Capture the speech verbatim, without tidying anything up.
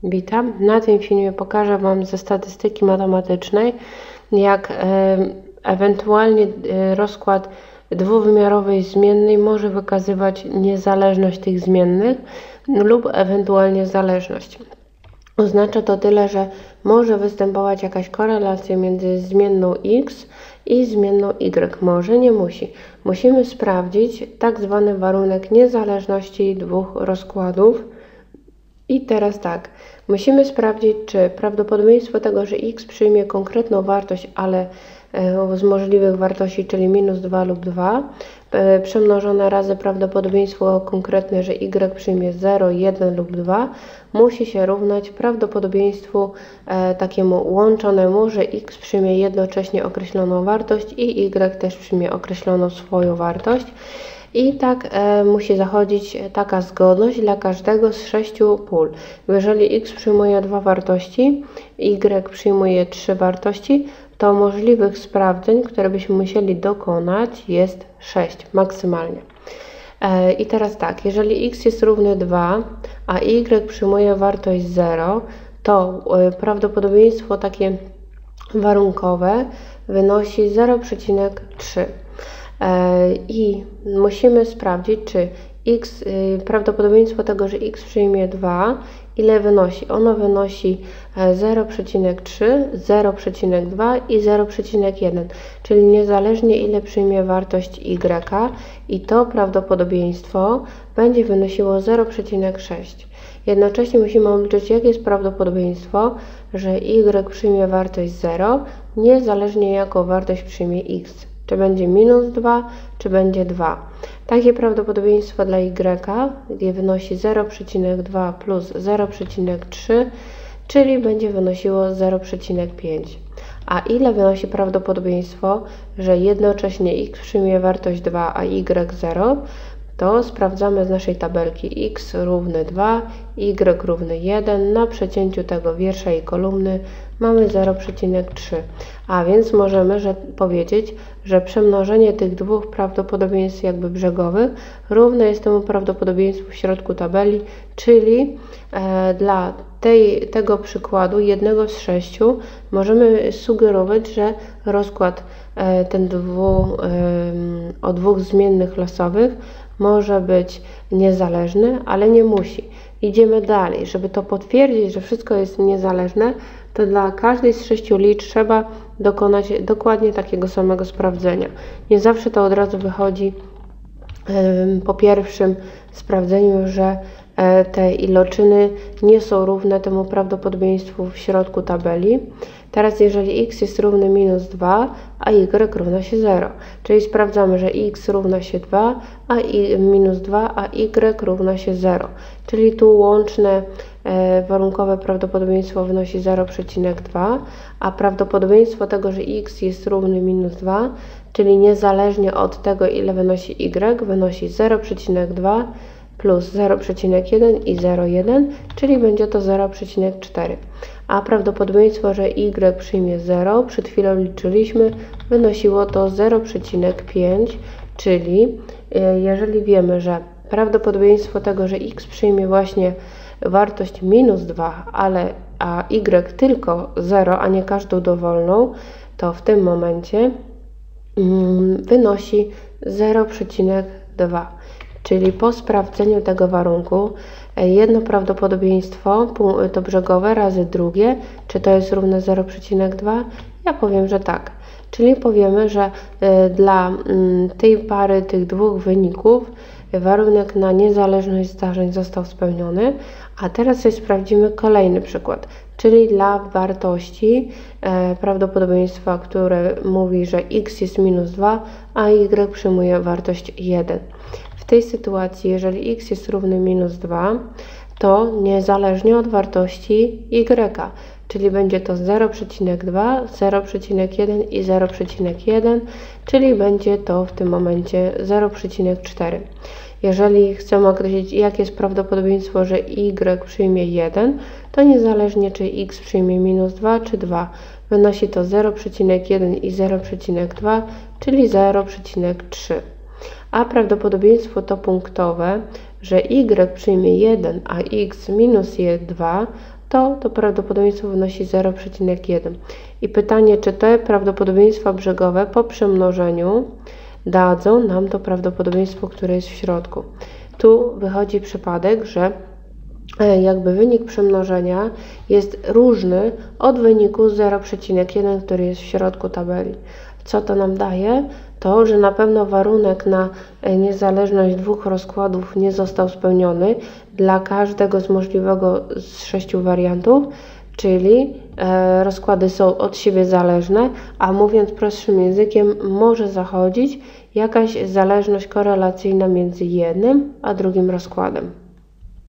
Witam. Na tym filmie pokażę Wam ze statystyki matematycznej, jak e, ewentualnie e, rozkład dwuwymiarowej zmiennej może wykazywać niezależność tych zmiennych lub ewentualnie zależność. Oznacza to tyle, że może występować jakaś korelacja między zmienną x i zmienną y. Może, nie musi. Musimy sprawdzić tak zwany warunek niezależności dwóch rozkładów. I teraz tak, musimy sprawdzić, czy prawdopodobieństwo tego, że x przyjmie konkretną wartość, ale z możliwych wartości, czyli minus dwa lub dwa, przemnożone razy prawdopodobieństwo konkretne, że y przyjmie zero, jeden lub dwa, musi się równać prawdopodobieństwu e, takiemu łączonemu, że x przyjmie jednocześnie określoną wartość i y też przyjmie określoną swoją wartość. I tak e, musi zachodzić taka zgodność dla każdego z sześciu pól. Jeżeli x przyjmuje dwa wartości, y przyjmuje trzy wartości, to możliwych sprawdzeń, które byśmy musieli dokonać, jest sześć maksymalnie. E, I teraz tak, jeżeli x jest równy dwa, a y przyjmuje wartość zero, to e, prawdopodobieństwo takie warunkowe wynosi zero przecinek trzy. I musimy sprawdzić, czy x, prawdopodobieństwo tego, że x przyjmie dwa, ile wynosi? Ono wynosi zero przecinek trzy, zero przecinek dwa i zero przecinek jeden, czyli niezależnie ile przyjmie wartość y, i to prawdopodobieństwo będzie wynosiło zero przecinek sześć. Jednocześnie musimy obliczyć, jakie jest prawdopodobieństwo, że y przyjmie wartość zero, niezależnie jaką wartość przyjmie x. Czy będzie minus dwa, czy będzie dwa. Takie prawdopodobieństwo dla y wynosi zero przecinek dwa plus zero przecinek trzy, czyli będzie wynosiło zero przecinek pięć. A ile wynosi prawdopodobieństwo, że jednocześnie x przyjmie wartość dwa, a y zero? To sprawdzamy z naszej tabelki x równy dwa, y równy jeden. Na przecięciu tego wiersza i kolumny mamy zero przecinek trzy. A więc możemy że powiedzieć, że przemnożenie tych dwóch prawdopodobieństw jakby brzegowych równe jest temu prawdopodobieństwu w środku tabeli, czyli e, dla tej, tego przykładu, jednego z sześciu, możemy sugerować, że rozkład e, ten dwu, e, o dwóch zmiennych losowych może być niezależny, ale nie musi. Idziemy dalej. Żeby to potwierdzić, że wszystko jest niezależne, to dla każdej z sześciu liczb trzeba dokonać dokładnie takiego samego sprawdzenia. Nie zawsze to od razu wychodzi yy, po pierwszym sprawdzeniu, że yy, te iloczyny nie są równe temu prawdopodobieństwu w środku tabeli. Teraz jeżeli x jest równy minus dwa, a y równa się zero, czyli sprawdzamy, że x równa się dwa, a i minus dwa, a y równa się zero, czyli tu łączne e, warunkowe prawdopodobieństwo wynosi zero przecinek dwa, a prawdopodobieństwo tego, że x jest równy minus dwa, czyli niezależnie od tego, ile wynosi y, wynosi zero przecinek dwa plus zero przecinek jeden i zero przecinek jeden, czyli będzie to zero przecinek cztery. A prawdopodobieństwo, że y przyjmie zero, przed chwilą liczyliśmy, wynosiło to zero przecinek pięć, czyli jeżeli wiemy, że prawdopodobieństwo tego, że x przyjmie właśnie wartość minus dwa, ale a y tylko zero, a nie każdą dowolną, to w tym momencie mm, wynosi zero przecinek dwa. Czyli po sprawdzeniu tego warunku jedno prawdopodobieństwo to brzegowe razy drugie, czy to jest równe zero przecinek dwa? Ja powiem, że tak. Czyli powiemy, że dla tej pary tych dwóch wyników warunek na niezależność zdarzeń został spełniony. A teraz sobie sprawdzimy kolejny przykład, czyli dla wartości e, prawdopodobieństwa, które mówi, że x jest minus dwa, a y przyjmuje wartość jeden. W tej sytuacji, jeżeli x jest równy minus dwa, to niezależnie od wartości y, czyli będzie to zero przecinek dwa, zero przecinek jeden i zero przecinek jeden, czyli będzie to w tym momencie zero przecinek cztery. Jeżeli chcemy określić, jakie jest prawdopodobieństwo, że y przyjmie jeden, to niezależnie czy x przyjmie minus dwa czy dwa, wynosi to zero przecinek jeden i zero przecinek dwa, czyli zero przecinek trzy. A prawdopodobieństwo to punktowe, że y przyjmie jeden, a x minus dwa, to to prawdopodobieństwo wynosi zero przecinek jeden. I pytanie, czy te prawdopodobieństwa brzegowe po przemnożeniu dadzą nam to prawdopodobieństwo, które jest w środku. Tu wychodzi przypadek, że jakby wynik przemnożenia jest różny od wyniku zero przecinek jeden, który jest w środku tabeli. Co to nam daje? To, że na pewno warunek na niezależność dwóch rozkładów nie został spełniony dla każdego z możliwego z sześciu wariantów, czyli e, rozkłady są od siebie zależne, a mówiąc prostszym językiem, może zachodzić jakaś zależność korelacyjna między jednym a drugim rozkładem.